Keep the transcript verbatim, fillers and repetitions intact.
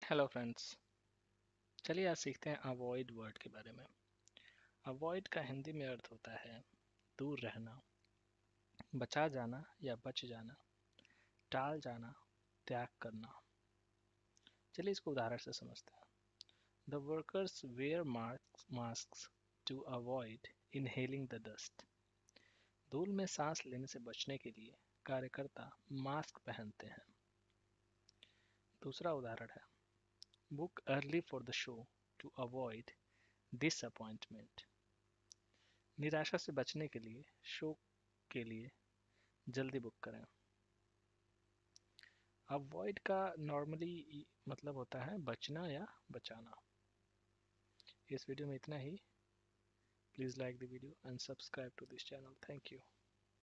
Hello friends. चलिए आज सीखते हैं अवॉइड वर्ड के बारे में। अवॉइड का हिंदी में अर्थ होता है दूर रहना, बचा जाना या बच जाना, टाल जाना, त्याग करना। चलिए इसको उदाहरण से समझते हैं। The workers wear mask to avoid inhaling the dust. धूल में सांस लेने से बचने के लिए कार्यकर्ता मास्क पहनते हैं। दूसरा उदाहरण है book early for the show to avoid disappointment. निराशा से बचने के लिए शो के लिए जल्दी बुक करें। अवॉइड का नॉर्मली मतलब होता है बचना या बचाना। इस वीडियो में इतना ही। Please like the video and subscribe to this channel. Thank you.